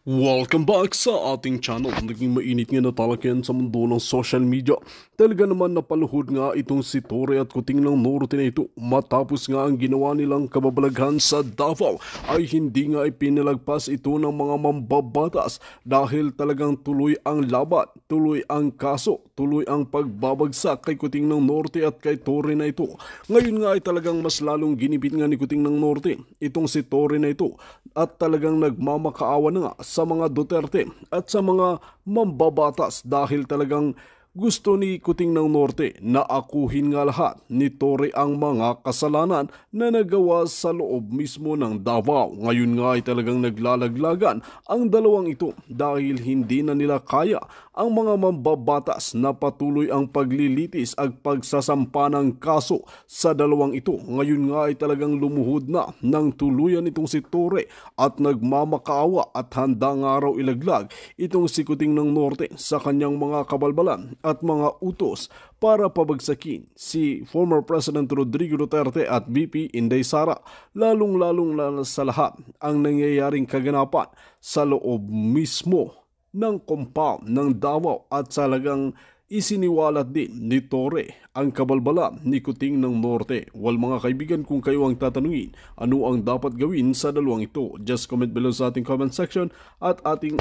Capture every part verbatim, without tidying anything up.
Welcome back sa ating channel. Naging mainit nga na talaga yan sa mundo ng social media. Talaga naman napaluhod nga itong si Torre at Kuting ng Norte na ito matapos nga ang ginawa nilang kababalaghan sa Davao ay hindi nga ipinalagpas ito ng mga mambabatas dahil talagang tuloy ang laban, tuloy ang kaso, tuloy ang pagbabagsak kay Kuting ng Norte at kay Torre na ito. Ngayon nga ay talagang mas lalong ginipit nga ni Kuting ng Norte itong si Torre na ito at talagang nagmamakaawa na nga sa mga Duterte at sa mga mambabatas dahil talagang gusto ni Kuting ng Norte na akuhin nga lahat ni Torre ang mga kasalanan na nagawa sa loob mismo ng Davao. Ngayon nga ay talagang naglalaglagan ang dalawang ito dahil hindi na nila kaya ang mga mambabatas na patuloy ang paglilitis at pagsasampa ng kaso sa dalawang ito. Ngayon nga ay talagang lumuhod na ng tuluyan itong si Torre at nagmamakaawa at handa nga raw ilaglag itong si Kuting ng Norte sa kanyang mga kabalbalan at mga utos para pabagsakin si former President Rodrigo Duterte at V P Inday Sara, lalong-lalong sa lahat ang nangyayaring kaganapan sa loob mismo ng compound ng Davao at talagang isiniwalat din ni Torre ang kabalbalan ni Kuting ng Norte. Well mga kaibigan, kung kayo ang tatanungin, ano ang dapat gawin sa dalawang ito? Just comment below sa ating comment section at ating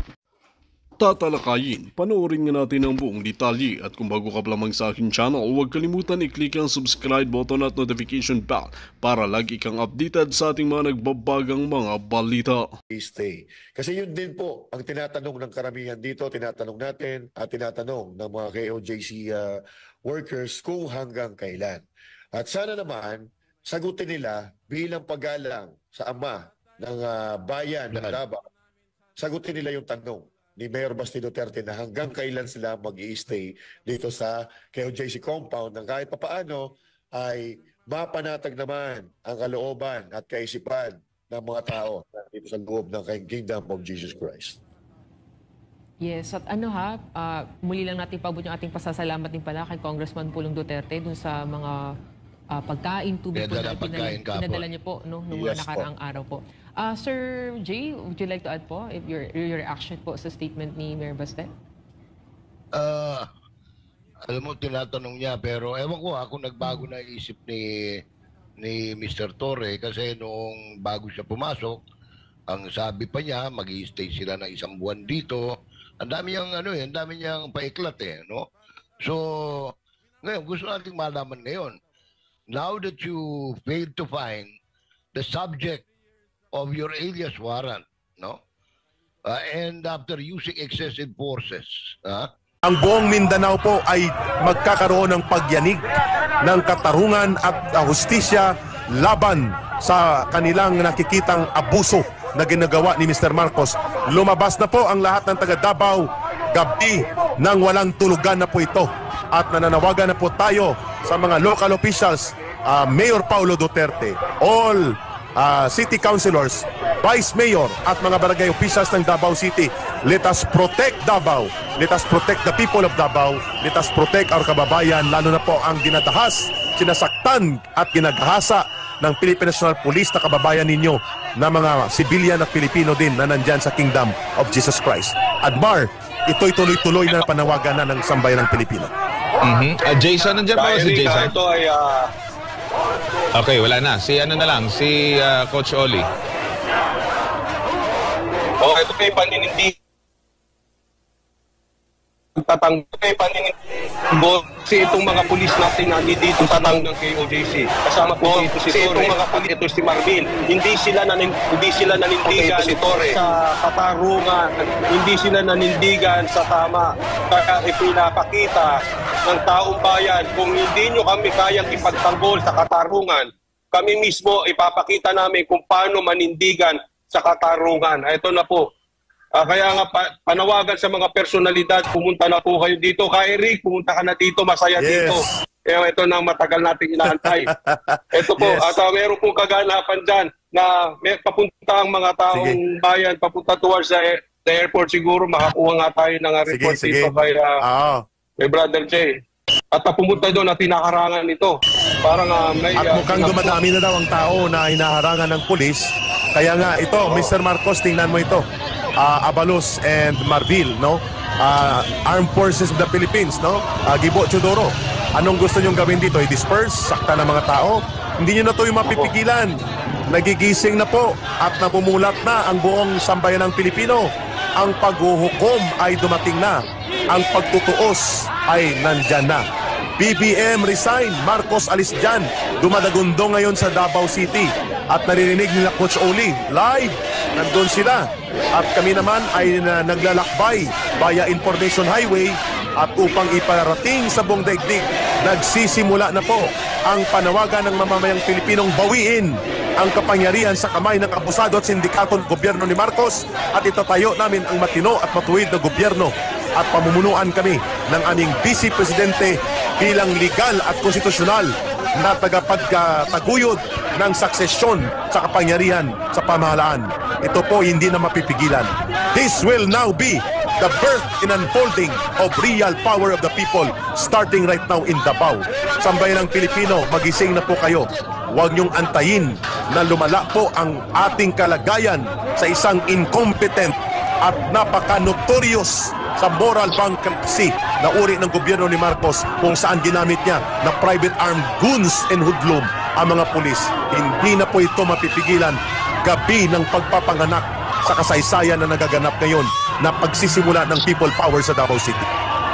tatalakayin. Panoorin nga natin ang buong detalye at kung bago ka pa lamang sa aking channel, huwag kalimutan i-click ang subscribe button at notification bell para lagi kang updated sa ating mga nagbabagang mga balita. Stay. Kasi yun din po ang tinatanong ng karamihan dito, tinatanong natin at tinatanong ng mga K O J C uh, workers kung hanggang kailan. At sana naman, sagutin nila bilang paggalang sa ama ng uh, bayan ng Davao, sagutin nila yung tanong ni Mayor Basti Duterte na hanggang kailan sila mag-i-stay dito sa K O J C compound ng kahit papaano ay mapanatag naman ang kalooban at kaisipan ng mga tao dito sa loob ng Kingdom of Jesus Christ. Yes, at ano ha, uh, muli lang natin pabot yung ating pasasalamat din pala kay Congressman Pulong Duterte dun sa mga uh, pagkain, tubig po na pinadala, pinadala niyo po no, noong yes, mga nakaraang po. araw po. Uh, Sir Jay, would you like to add po if your, your reaction po sa statement ni Mayor Baste? Uh, alam mo, tinatanong niya, pero ewan ko ha, kung nagbago na isip ni, ni Mister Torre kasi noong bago siya pumasok, ang sabi pa niya, mag-i-stay sila ng isang buwan dito. Ang dami niyang, ano eh, ang dami niyang paiklat eh, no? So, ngayon, gusto nating malaman ngayon, now that you failed to find the subject of your alias warrant, no? Uh, and after using excessive forces, huh? Ang buong Mindanao po ay magkakaroon ng pagyanig ng katarungan at uh, hustisya laban sa kanilang nakikitang abuso na ginagawa ni Mister Marcos. Lumabas na po ang lahat ng taga Davao, gabi nang walang tulugan na po ito. At nananawagan na po tayo sa mga local officials, uh, Mayor Paulo Duterte, all Uh, city councilors, vice mayor at mga barangay officials ng Davao City. Let us protect Davao. Let us protect the people of Davao. Let us protect our kababayan, lalo na po ang dinadahas, sinasaktan at ginagahasa ng Philippine National Police na kababayan ninyo na mga civilian at Pilipino din na nandyan sa Kingdom of Jesus Christ. Admar, ito'y tuloy-tuloy na panawagan na ng sambayan ng Pilipino. Mm-hmm. uh, Jason, nandiyan po si Jason. Ito ay uh... Okay, wala na. Si ano na lang, si uh, Coach Oli. Oh, ito kay paninindi. Tatanggay paninindi. Kasi itong mga pulis natin na dito sa tang ng K O J C. Kasama po dito si Torre. Itong mga pulis, ito si Marvin. Hindi sila nanin, hindi sila nanindigan si Torre sa katarungan. Hindi sila nanindigan sa tama. Kaya ipinapakita ng taong bayan, kung hindi nyo kami kayang ipagtanggol sa katarungan, kami mismo ipapakita namin kung paano manindigan sa katarungan. Ito na po. Uh, kaya nga pa, panawagan sa mga personalidad, pumunta na po kayo dito. Kay Eric, pumunta ka na dito, masaya yes. dito. Kaya ito na matagal nating inaantay. Ito po, yes. at uh, meron pong kaganapan dyan na may papunta ang mga taong sige. bayan, papunta towards the, the airport siguro, makakuha nga tayo ng uh, report sige, dito sige. kay... Uh, oh. Kay Brother Jay. At uh, pumunta doon at tinakarangan nito. Parang uh, may... At mukhang uh, dumadami na daw ang tao na hinaharangan ng pulis. Kaya nga ito, oh. Mister Marcos, tingnan mo ito. uh, Abalos and Marbil, no? Uh, Armed Forces of the Philippines, no? Uh, Gibo Chodoro. Anong gusto nyong gawin dito? I-disperse? Sakta ng mga tao? Hindi nyo na ito yung mapipigilan. Nagigising na po at napumulat na ang buong sambayan ng Pilipino. Ang paghuhukom ay dumating na. Ang pagtutuos ay nandyan na. B B M resign, Marcos alis dyan. Dumadagundo ngayon sa Davao City. At naririnig nila Coach Oli, live, nandun sila. At kami naman ay na, naglalakbay via Information Highway. At upang iparating sa buong daigdig, nagsisimula na po ang panawagan ng mamamayang Pilipinong bawiin ang kapangyarihan sa kamay ng abusado at sindikato ng gobyerno ni Marcos at itatayo namin ang matino at matuwid na gobyerno at pamumunuan kami ng aming Vice Presidente bilang legal at konstitusyonal na tagapagtaguyod ng suksesyon sa kapangyarihan sa pamahalaan. Ito po hindi na mapipigilan. This will now be the birth and unfolding of real power of the people starting right now in Davao. Sambayan ng Pilipino, magising na po kayo. Huwag niyong antayin na lumala po ang ating kalagayan sa isang incompetent at napaka-notorious sa moral bankruptcy na uri ng gobyerno ni Marcos kung saan ginamit niya na private armed goons and hoodlum ang mga pulis. Hindi na po ito mapipigilan. Gabi ng pagpapanganak sa kasaysayan na nagaganap ngayon na pagsisimula ng people power sa Davao City.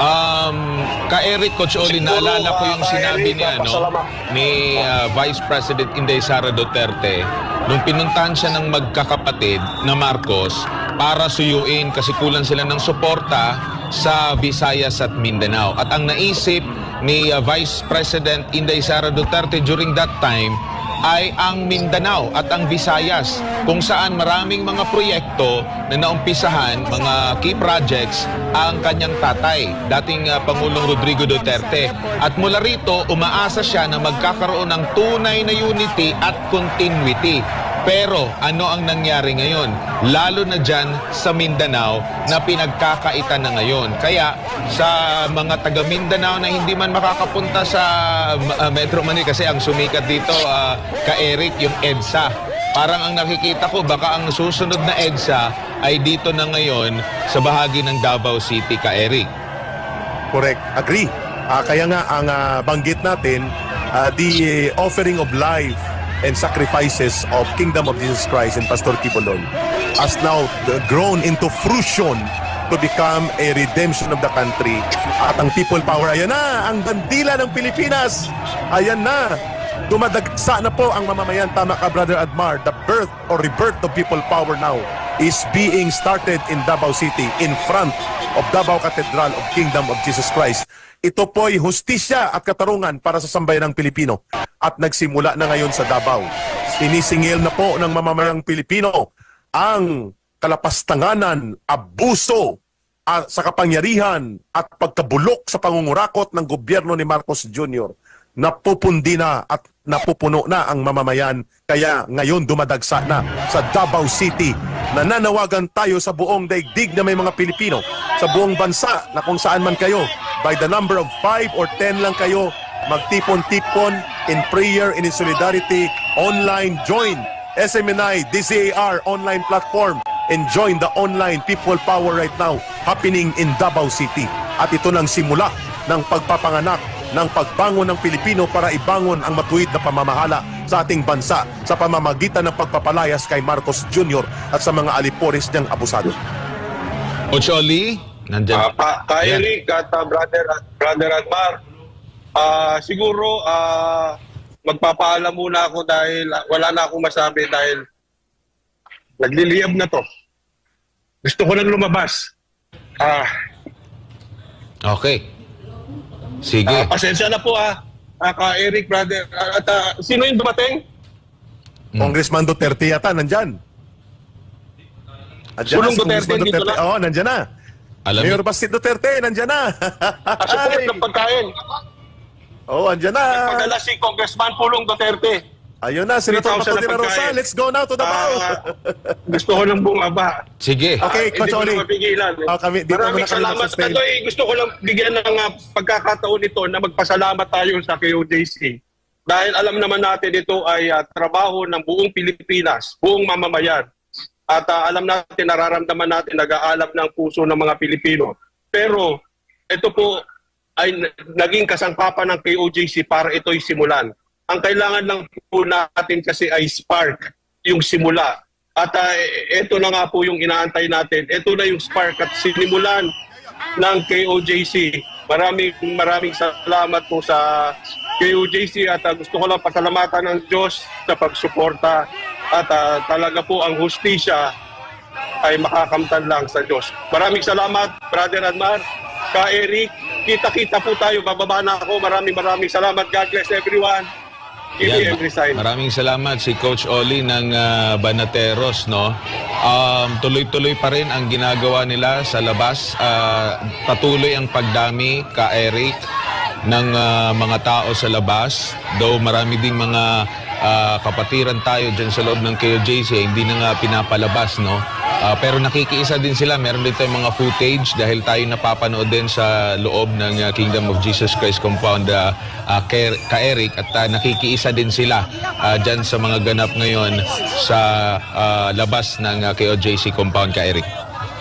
Um, ka-Eric, Coach Oli, naalala ko yung sinabi niya, no, ni uh, Vice President Inday Sara Duterte nung pinuntahan siya ng magkakapatid na Marcos para suyuin kasi kulang sila ng suporta sa Visayas at Mindanao. At ang naisip ni uh, Vice President Inday Sara Duterte during that time ay ang Mindanao at ang Visayas kung saan maraming mga proyekto na naumpisahan, mga key projects, ang kanyang tatay, dating uh, Pangulong Rodrigo Duterte. At mula rito, umaasa siya na magkakaroon ng tunay na unity at continuity. Pero ano ang nangyari ngayon? Lalo na dyan sa Mindanao na pinagkakaitan na ngayon. Kaya sa mga taga Mindanao na hindi man makakapunta sa uh, Metro Manila kasi ang sumikat dito, uh, ka-Eric, yung EDSA. Parang ang nakikita ko, baka ang susunod na EDSA ay dito na ngayon sa bahagi ng Davao City, ka-Eric. Correct. Agree. Uh, kaya nga ang uh, banggit natin, uh, the uh, offering of life and sacrifices of Kingdom of Jesus Christ and Pastor Kibolon has now grown into fruition to become a redemption of the country. At ang people power, ayan na, ang bandila ng Pilipinas, ayan na, dumadagsa na po ang mamamayan. Tama ka, Brother Admar, the birth or rebirth of people power now is being started in Davao City in front of Davao Cathedral of Kingdom of Jesus Christ. Ito po'y hustisya at katarungan para sa sambayan ng Pilipino at nagsimula na ngayon sa Davao. Sinisingil na po ng mamamayang Pilipino ang kalapastanganan, abuso at sa kapangyarihan at pagkabulok sa pangungurakot ng gobyerno ni Marcos Junior Napupundi na at napupuno na ang mamamayan. Kaya ngayon dumadagsa na sa Davao City. Nananawagan tayo sa buong daigdig na may mga Pilipino sa buong bansa na kung saan man kayo, by the number of five or ten lang kayo, magtipon-tipon in prayer and in solidarity, online, join S M N I, D Z A R online platform and join the online people power right now happening in Davao City. At ito nang simula ng pagpapanganak ng pagbangon ng Pilipino para ibangon ang matuwid na pamamahala sa ating bansa sa pamamagitan ng pagpapalayas kay Marcos Junior at sa mga alipores niyang abusado. Coach Oli, nandiyan. Uh, pa, ka Eric at uh, brother, brother Admar, uh, siguro uh, magpapaalam muna ako dahil uh, wala na akong masabi dahil nagliliyab na to. Gusto ko lang lumabas. Ah. Okay. Sige. Uh, pasensya na po ah, uh, ka Eric, brother. Uh, at uh, sino yung dumating? Hmm. Congressman Duterte yata, nandyan. Nandyan Sulong na, Duterte, Duterte. dito na. Oo, oh, nandyan na. Alam Mayor Basit Duterte, nandyan na. Asupunod ng pagkain. Oo, oh, nandyan na. Pagdala si Congressman Pulong Duterte. Ayun na, Senator Pato de la Rosa. Let's go now to Davao. Uh, gusto ko lang bumaba. Sige. Okay, uh, Coach Oli. Hindi ko mapigilan. Eh. Oh, kami, dito Maraming salamat. Ano, eh, gusto ko lang bigyan ng uh, pagkakataon ito na magpasalamat tayo sa K O J C. Dahil alam naman natin ito ay uh, trabaho ng buong Pilipinas, buong mamamayan. At uh, alam natin, nararamdaman natin, nag-aalab ng puso ng mga Pilipino. Pero ito po ay naging kasangkapan ng K O J C para ito'y simulan. Ang kailangan lang po natin kasi ay spark, yung simula. At uh, ito na nga po yung inaantay natin. Ito na yung spark at sinimulan ng K O J C. Maraming maraming salamat po sa K O J C at uh, gusto ko lang pasalamatan ng Diyos sa pagsuporta at uh, talaga po ang hustisya ay makakamtan lang sa Diyos. Maraming salamat, Brother Admar. Ka Eric, kita-kita po tayo. Bababa na ako. Maraming maraming salamat. God bless everyone. Yan, maraming salamat si Coach Oli ng uh, Banateros, no. Um, tuloy-tuloy pa rin ang ginagawa nila sa labas. Uh, patuloy ang pagdami, Ka Eric, ng uh, mga tao sa labas. Though marami ding mga uh, kapatiran tayo dyan sa loob ng K O J C, hindi na nga pinapalabas, no. Uh, pero nakikiisa din sila. Meron din tayong mga footage dahil tayo napapanood din sa loob ng uh, Kingdom of Jesus Christ compound, uh, uh, Ka Eric, at uh, nakikiisa din sila uh, dyan sa mga ganap ngayon sa uh, labas ng uh, K O J C compound, Ka Eric.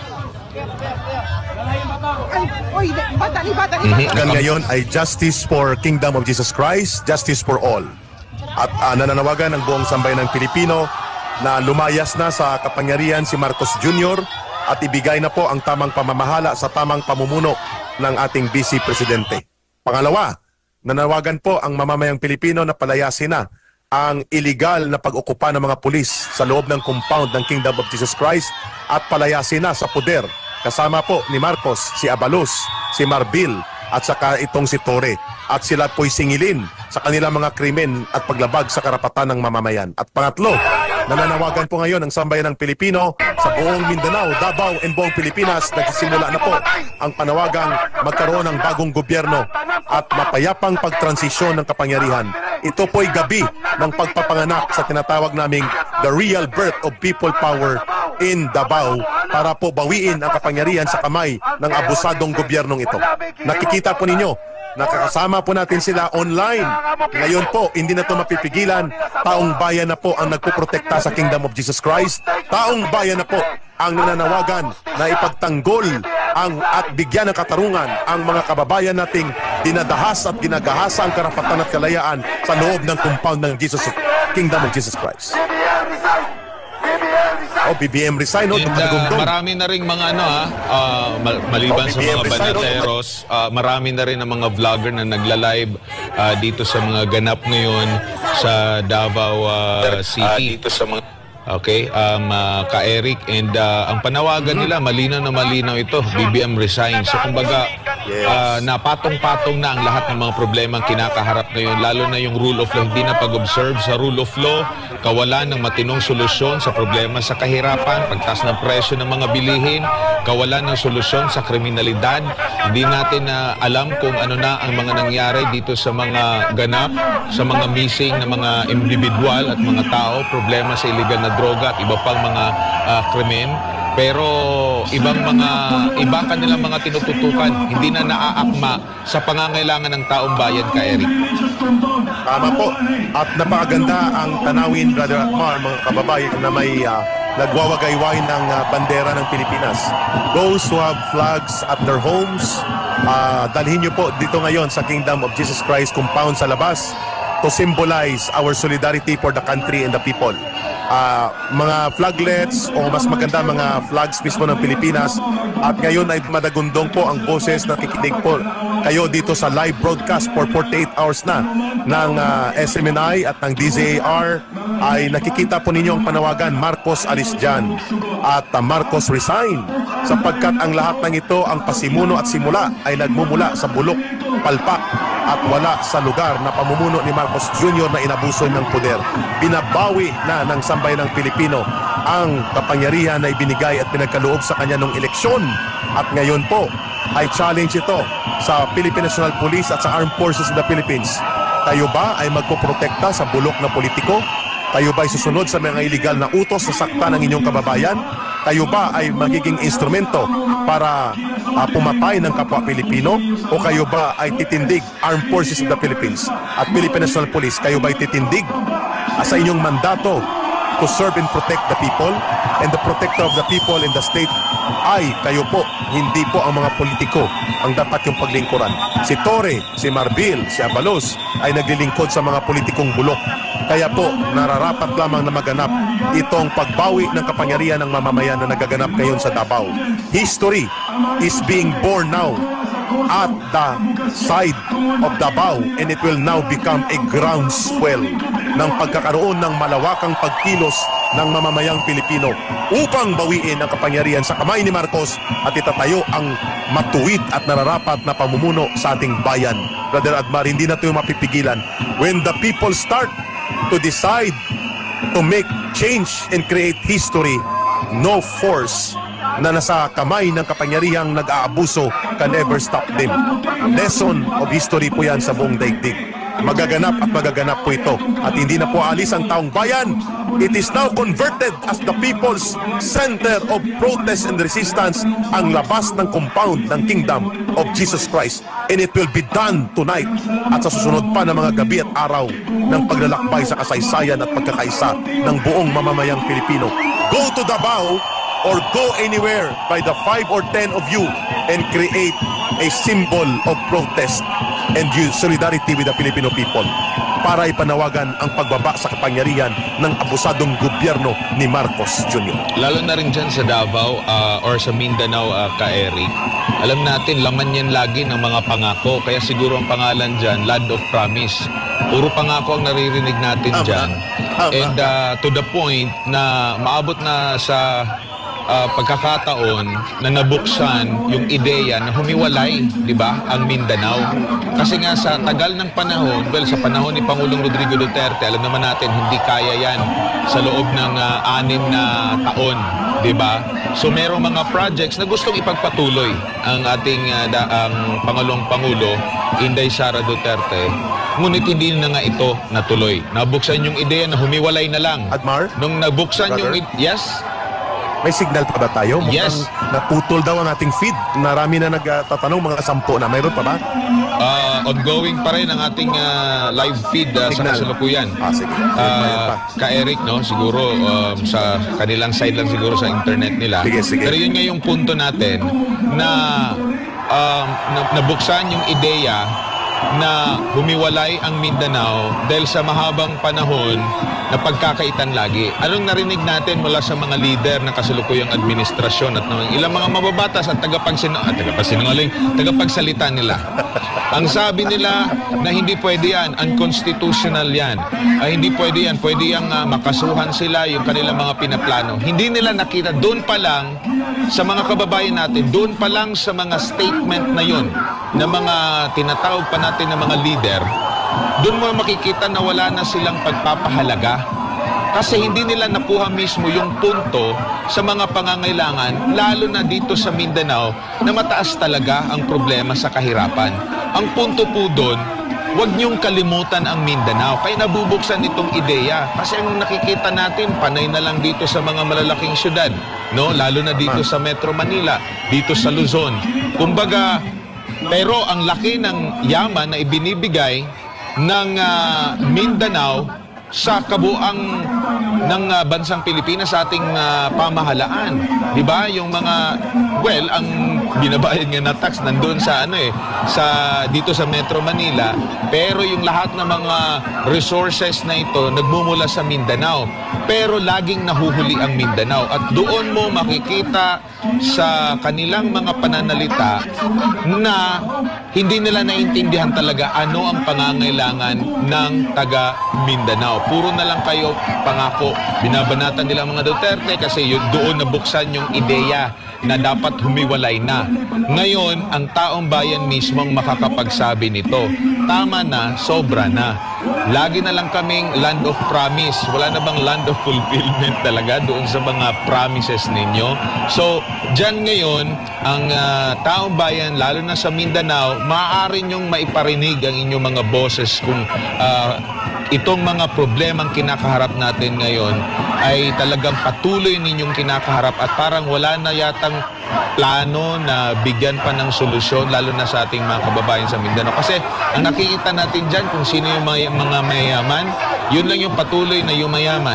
Hanggang ngayon ay justice for Kingdom of Jesus Christ, justice for all. At uh, nananawagan ng buong sambayan ng Pilipino na lumayas na sa kapangyarihan si Marcos Junior at ibigay na po ang tamang pamamahala sa tamang pamumuno ng ating Vice Presidente. Pangalawa, nanawagan po ang mamamayang Pilipino na palayasin na ang illegal na pag-okupa ng mga pulis sa loob ng compound ng Kingdom of Jesus Christ at palayasin na sa poder. Kasama po ni Marcos, si Abalos, si Marbil at saka itong si Torre. At sila po'y singilin sa kanilang mga krimen at paglabag sa karapatan ng mamamayan. At pangatlo, nananawagan po ngayon ang sambayan ng Pilipino sa buong Mindanao, Davao, and buong Pilipinas. Nagsisimula na po ang panawagang magkaroon ng bagong gobyerno at mapayapang pagtransisyon ng kapangyarihan. Ito po'y gabi ng pagpapanganak sa tinatawag naming the real birth of people power in Davao para po bawiin ang kapangyarihan sa kamay ng abusadong gobyernong ito. Nakikita po ninyo, nakakasama po natin sila online. Ngayon po, hindi na ito mapipigilan. Taong bayan na po ang nagpuprotekta sa Kingdom of Jesus Christ. Taong bayan na po ang nananawagan na ipagtanggol ang, at bigyan ng katarungan ang mga kababayan nating dinadahas at ginagahasa ang karapatan at kalayaan sa loob ng compound ng Jesus, Kingdom of Jesus Christ. Oh, B B M resign, no? And, uh, marami na rin mga ano ha, uh, maliban oh, sa mga Banateros, uh, marami na rin ang mga vlogger na nagla-live uh, dito sa mga ganap ngayon sa Davao uh, City. Uh, dito sa mga Okay, um, uh, Ka Eric, and uh, ang panawagan nila, malinaw na malinaw ito, B B M resign. So kumbaga, uh, napatong-patong na ang lahat ng mga problema ang kinakaharap ngayon, lalo na yung rule of law. Hindi na pag-observe sa rule of law, kawalan ng matinong solusyon sa problema sa kahirapan, pagtaas ng presyo ng mga bilihin, kawalan ng solusyon sa kriminalidad. Hindi natin na uh, alam kung ano na ang mga nangyari dito sa mga ganap, sa mga missing na mga individual at mga tao, problema sa illegal na droga at iba pang mga uh, krimen. Pero ibang mga iba kanilang mga tinututukan, hindi na naaakma sa pangangailangan ng taong bayan, Ka Eric. Tama po. At napakaganda ang tanawin, Brother Akmar, mga kababayan na may uh, nagwawagayway ng uh, bandera ng Pilipinas. Those who have flags at their homes, uh, dalhin nyo po dito ngayon sa Kingdom of Jesus Christ compound sa labas to symbolize our solidarity for the country and the people. Uh, mga flaglets o mas maganda mga flags mismo ng Pilipinas, at ngayon ay madagundong po ang boses na kikinig po kayo dito sa live broadcast for forty-eight hours na ng uh, S M N I at ng D Z A R. Ay nakikita po ninyo ang panawagan, Marcos alis dyan at uh, Marcos resign, sapagkat ang lahat ng ito, ang pasimuno at simula ay nagmumula sa bulok, palpak at wala sa lugar na pamumuno ni Marcos Junior na inabuso ng poder. Binabawi na ng sambayan ng Pilipino ang kapangyarihan na ibinigay at pinagkaloob sa kanya nung eleksyon. At ngayon po ay challenge ito sa Philippine National Police at sa Armed Forces of the Philippines. Kayo ba ay magpoprotekta sa bulok na politiko? Kayo ba ay susunod sa mga illegal na utos sa sakta ng inyong kababayan? Kayo ba ay magiging instrumento para uh, pumatay ng kapwa Pilipino? O kayo ba ay titindig, Armed Forces of the Philippines at Philippine National Police, kayo ba ay titindig uh, sa inyong mandato to serve and protect the people, and the protector of the people in the state ay kayo po, hindi po ang mga politiko ang dapat yung paglingkuran. Si Torre, si Marbil, si Abalos ay naglilingkod sa mga politikong bulok. Kaya po, nararapat lamang na maganap itong pagbawi ng kapangyarihan ng mamamayan na nagaganap ngayon sa Davao. History is being born now at the side of Davao, and it will now become a groundswell ng pagkakaroon ng malawakang pagkilos ng mamamayang Pilipino upang bawiin ang kapangyarihan sa kamay ni Marcos at itatayo ang matuwid at nararapat na pamumuno sa ating bayan. Brother Admar, hindi na ito mapipigilan. When the people start to decide to make change and create history, no force na nasa kamay ng kapangyarihang nag-aabuso can ever stop them. Lesson of history po yan sa buong daigdig. Magaganap at magaganap po ito. At hindi na po alis ang taong bayan. It is now converted as the people's center of protest and resistance, ang labas ng compound ng kingdom of Jesus Christ. And it will be done tonight at sa susunod pa na mga gabi at araw ng paglalakbay sa kasaysayan at pagkakaisa ng buong mamamayang Pilipino. Go to Davao or go anywhere by the five or ten of you and create a symbol of protest and solidarity with the Filipino people para ipanawagan ang pagbaba sa kapangyarihan ng abusadong gobyerno ni Marcos Junior Lalo na rin dyan sa Davao uh, or sa Mindanao, uh, ka-Eric. Alam natin, laman yan lagi ng mga pangako. Kaya siguro ang pangalan dyan, Land of Promise. Puro pangako ang naririnig natin dyan. And uh, to the point na maabot na sa Uh, pagkakataon na nabuksan yung ideya na humiwalay, di ba, ang Mindanao. Kasi nga sa tagal ng panahon, well, sa panahon ni Pangulong Rodrigo Duterte, alam naman natin, hindi kaya yan sa loob ng uh, anim na taon, di ba? So merong mga projects na gustong ipagpatuloy ang ating uh, da, ang Pangulong Pangulo, Inday Sara Duterte. Ngunit hindi na nga ito natuloy. Nabuksan yung ideya na humiwalay na lang. Admar? Nung nabuksan Brother? yung... Yes? May signal pa ba tayo? Mukhang Yes. naputol daw ang ating feed. Marami na nagtatanong, mga sampo na. Mayroon pa ba? Uh, ongoing pa rin ang ating uh, live feed uh, sa Signal. kasalukuyan. Ah, sige. Uh, ka-Eric, no? Siguro um, sa kanilang side lang siguro sa internet nila. Sige, sige. Pero yun nga yung punto natin na, um, na nabuksan yung ideya na humiwalay ang Mindanao dahil sa mahabang panahon na pagkakaitan lagi. Anong narinig natin mula sa mga leader ng kasalukuyang administrasyon at ng ilang mga mababatas at tagapagsinungaling, ah, tagapagsinungaling, tagapagsalita nila. Ang sabi nila na hindi pwede yan, unconstitutional yan. Ay, hindi pwede yan, pwede yang uh, makasuhan sila yung kanilang mga pinaplano. Hindi nila nakita, doon pa lang sa mga kababayan natin, doon pa lang sa mga statement na yun, na mga tinatawag pa natin ng mga leader, doon mo makikita na wala na silang pagpapahalaga. Kasi hindi nila nakuha mismo yung punto sa mga pangangailangan, lalo na dito sa Mindanao, na mataas talaga ang problema sa kahirapan. Ang punto po doon, huwag niyong kalimutan ang Mindanao. Kaya nabubuksan itong ideya. Kasi ang nakikita natin, panay na lang dito sa mga malalaking syudad, no? Lalo na dito sa Metro Manila, dito sa Luzon. Kumbaga, pero ang laki ng yaman na ibinibigay ng uh, Mindanao sa kabuang ng uh, bansang Pilipinas sa ating uh, pamahalaan. 'Di ba? Yung mga well, ang binabayad nga na tax nandoon sa ano eh, sa dito sa Metro Manila, pero yung lahat ng mga resources na ito nagmumula sa Mindanao. Pero laging nahuhuli ang Mindanao at doon mo makikita sa kanilang mga pananalita na hindi nila naintindihan talaga ano ang pangangailangan ng taga Mindanao. Puro na lang kayo pangako. Binabanatan nila mga Duterte kasi yun, doon nabuksan yung ideya na dapat humiwalay na. Ngayon, ang taong bayan mismo ang makakapagsabi nito. Tama na, sobra na. Lagi na lang kaming land of promise. Wala na bang land of fulfillment talaga doon sa mga promises ninyo? So, dyan ngayon, ang uh, taong bayan, lalo na sa Mindanao, maaari nyong maiparinig ang inyong mga boses kung uh, itong mga problemang kinakaharap natin ngayon ay talagang patuloy ninyong kinakaharap at parang wala na yatang plano na bigyan pa ng solusyon lalo na sa ating mga kababayan sa Mindanao. Kasi ang nakikita natin dyan kung sino yung mga, mga mayaman, yun lang yung patuloy na yumayaman.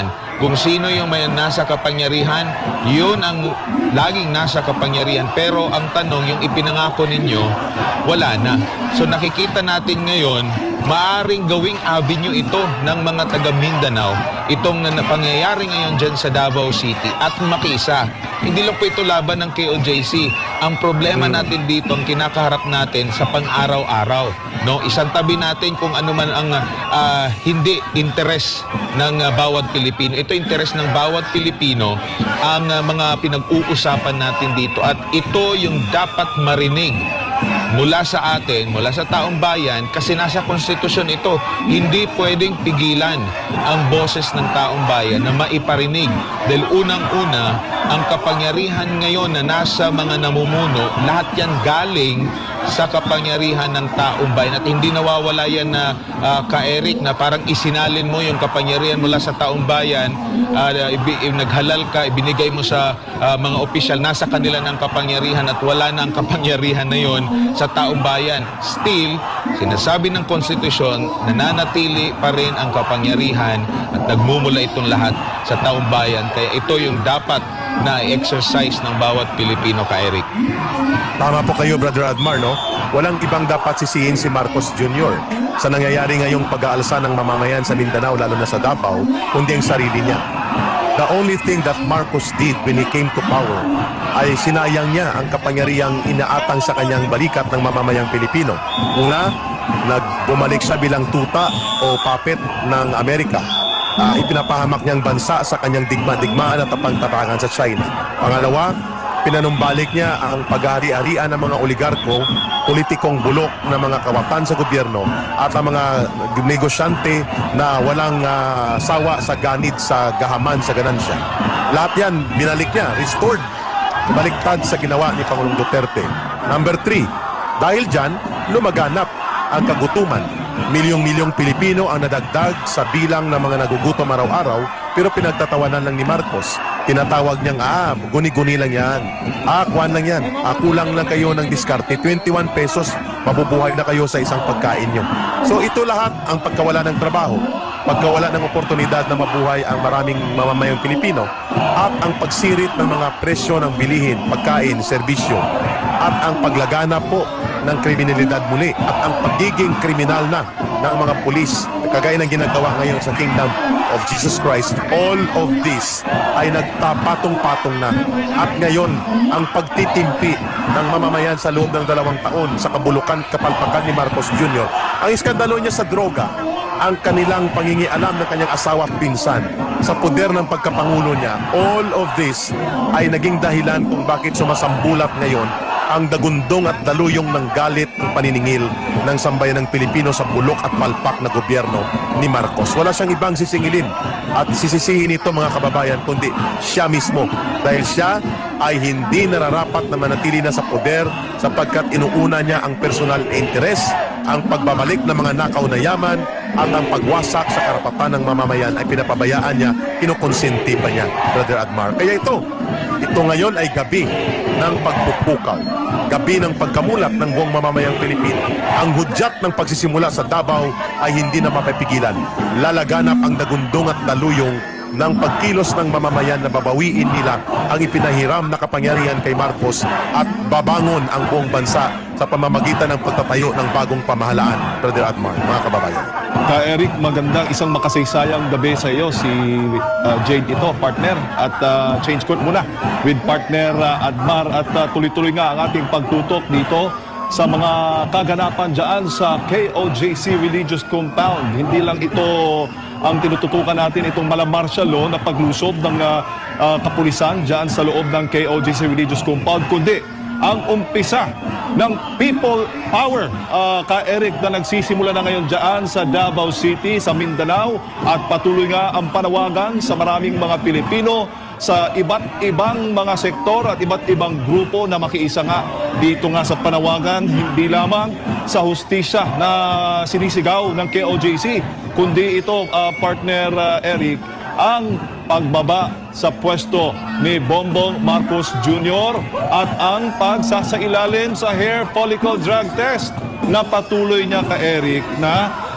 Kung sino yung may nasa kapangyarihan, yun ang laging nasa kapangyarihan. Pero ang tanong, yung ipinangako ninyo, wala na. So nakikita natin ngayon, maaring gawing avenue ito ng mga taga Mindanao, itong na pangyayari ngayon dyan sa Davao City at makisa. Hindi lang po ito laban ng K O J C. Ang problema natin dito, ang kinakaharap natin sa pang-araw-araw. No? Isang tabi natin kung ano man ang uh, hindi interes ng uh, bawat Pilipino. Ito interes ng bawat Pilipino ang uh, mga pinag-uusapan natin dito. At ito yung dapat marinig mula sa atin, mula sa taong bayan, kasi nasa konstitusyon ito. Hindi pwedeng pigilan ang boses ng taong bayan na maiparinig. Dahil unang-una, ang kapangyarihan ngayon na nasa mga namumuno, lahat yan galing sa kapangyarihan ng taong bayan. At hindi nawawala yan na uh, ka-Eric, na parang isinalin mo yung kapangyarihan mula sa taong bayan, uh, ibi, naghalal ka, ibinigay mo sa uh, mga opisyal, nasa kanila ng kapangyarihan at wala na ang kapangyarihan na yon sa taong bayan. Still, sinasabi ng konstitusyon, nananatili pa rin ang kapangyarihan at nagmumula itong lahat sa taong bayan. Kaya ito yung dapat na exercise ng bawat Pilipino, ka-Eric. Tama po kayo, Brother Admar, no? Walang ibang dapat sisihin si Marcos Junior sa nangyayari ngayong pag-aalsa ng mamamayan sa Mindanao, lalo na sa Davao, kundi ang sarili niya. The only thing that Marcos did when he came to power ay sinayang niya ang kapangyarihang inaatang sa kanyang balikat ng mamamayang Pilipino. Una, nagbumalik siya bilang tuta o puppet ng Amerika. Uh, ipinapahamak niyang bansa sa kanyang digma-digmaan at tapang-tapangan sa China. Pangalawa, pinanumbalik niya ang pag-ari-arian ng mga oligarko, politikong bulok na mga kawatan sa gobyerno at ang mga negosyante na walang uh, sawa sa ganid sa gahaman sa ganansya. Lahat yan, binalik niya, restored, baliktad sa ginawa ni Pangulong Duterte. Number three, dahil dyan, lumaganap ang kagutuman. Milyong-milyong Pilipino ang nadagdag sa bilang ng mga nagugutom araw-araw, pero pinagtatawanan lang ni Marcos. Tinatawag niyang, ah, guni-guni lang yan. Ah, kuwan lang yan. Ah, kulang lang kayo ng diskarte. twenty-one pesos, mabubuhay na kayo sa isang pagkain nyo. So ito lahat ang pagkawala ng trabaho, pagkawala ng oportunidad na mabuhay ang maraming mamamayang Pilipino, at ang pagsirit ng mga presyo ng bilihin, pagkain, serbisyo, at ang paglagana po ng kriminalidad muli, at ang pagiging kriminal na ng mga pulis, kagaya ng ginagawa ngayon sa Kingdom of Jesus Christ. All of this ay nagpapatong-patong na. At ngayon, ang pagtitimpi ng mamamayan sa loob ng dalawang taon sa kabulukan, kapalpakan ni Marcos Junior, ang iskandalo niya sa droga, ang kanilang pangingialam ng kanyang asawa at pinsan sa poder ng pagkapangulo niya, all of this ay naging dahilan kung bakit sumasambulat ngayon ang dagundong at daluyong ng galit ng paniningil ng sambayan ng Pilipino sa bulok at palpak na gobyerno ni Marcos. Wala siyang ibang sisingilin at sisisihin ito, mga kababayan, kundi siya mismo. Dahil siya ay hindi nararapat na manatili na sa poder sapagkat inuuna niya ang personal interes, ang pagbabalik ng mga nakaw na yaman, at ang pagwasak sa karapatan ng mamamayan ay pinapabayaan niya, kinukonsenti pa niya, Brother Admar. Kaya ito, ito ngayon ay gabi ng pagpupukaw, gabi ng pagkamulat ng buong mamamayang Pilipino. Ang hudyat ng pagsisimula sa Davao ay hindi na mapapigilan. Lalaganap ang dagundong at daluyong ng pagkilos ng mamamayan na babawiin nila ang ipinahiram na kapangyarihan kay Marcos at babangon ang buong bansa sa pamamagitan ng pagtatayo ng bagong pamahalaan, Brother Admar, mga kababayan. Ka-Eric, magandang isang makasaysayang gabi sa iyo, si uh, Jade ito, partner, at uh, change court muna with partner uh, Admar, at uh, tuloy-tuloy nga ang ating pagtutok dito sa mga kaganapan dyan sa K O J C Religious Compound. Hindi lang ito ang tinututukan natin, itong mala martial law na paglusob ng uh, uh, kapulisan dyan sa loob ng K O J C Religious Compound, kundi ang umpisa ng people power, uh, ka-Eric, na nagsisimula na ngayon dyan sa Davao City, sa Mindanao, at patuloy nga ang panawagan sa maraming mga Pilipino sa iba't ibang mga sektor at iba't ibang grupo na makiisa nga dito nga sa panawagan, hindi lamang sa hustisya na sinisigaw ng K O J C, kundi ito, uh, partner uh, Eric, ang pagbaba sa pwesto ni Bongbong Marcos Junior at ang pagsasailalim sa hair follicle drug test na patuloy niya, ka-Eric, na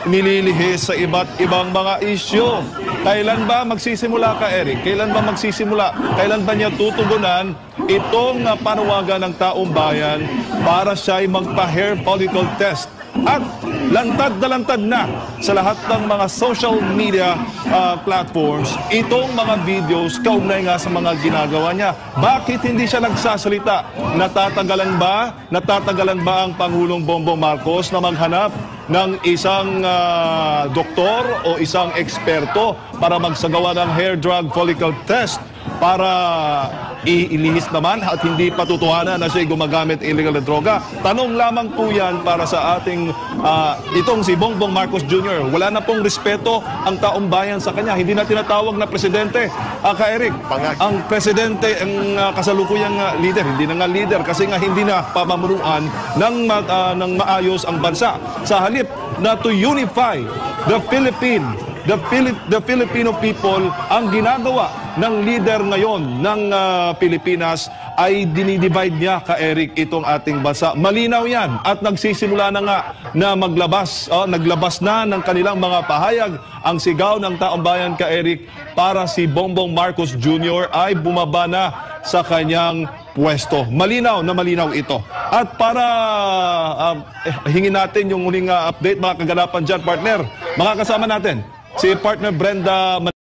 nililihis sa iba't ibang mga isyu. Kailan ba magsisimula ka, Eric? Kailan ba magsisimula? Kailan ba niya tutugunan itong uh, panawagan ng taong bayan para siya ay magpa-hair follicle test? At lantad na lantad na sa lahat ng mga social media uh, platforms itong mga videos kaugnay nga sa mga ginagawa niya. Bakit hindi siya nagsasalita? Natatagalan ba? Natatagalan ba ang Pangulong Bongbong Marcos na maghanap ng isang uh, doktor o isang eksperto para magsagawa ng hair drug follicle test para iilihis naman at hindi patutuhanan na siya gumagamit illegal na droga? Tanong lamang po yan para sa ating uh, itong si Bongbong Marcos Junior Wala na pong respeto ang taong bayan sa kanya. Hindi na tinatawag na presidente. Uh, ka Eric, ang presidente, ang uh, kasalukuyang uh, leader, hindi na nga leader kasi nga hindi na pamamunuan ng, uh, ng maayos ang bansa. Sa halip na to unify the Philippine The, Philip, the Filipino people, ang ginagawa ng leader ngayon ng uh, Pilipinas ay dinidivide niya, ka Eric, itong ating bansa. Malinaw yan at nagsisimula na nga na maglabas, uh, naglabas na ng kanilang mga pahayag ang sigaw ng taong bayan, ka Eric, para si Bongbong Marcos Junior ay bumaba na sa kanyang pwesto. Malinaw na malinaw ito. At para uh, eh, hingin natin yung muling uh, update, mga kaganapan dyan, partner, mga kasama natin, si partner Brenda